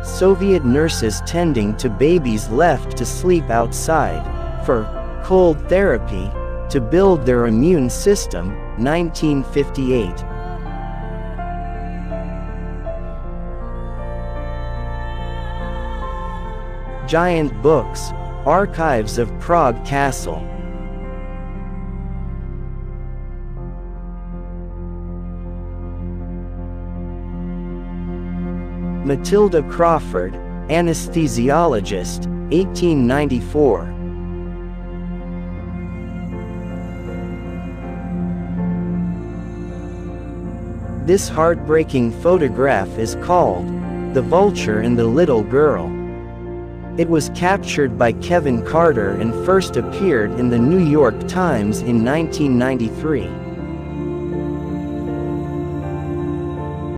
Soviet nurses tending to babies left to sleep outside, for cold therapy, to build their immune system, 1958. Giant books, archives of Prague Castle. Matilda Crawford, anesthesiologist, 1894. This heartbreaking photograph is called "The Vulture and the Little Girl." It was captured by Kevin Carter and first appeared in the New York Times in 1993.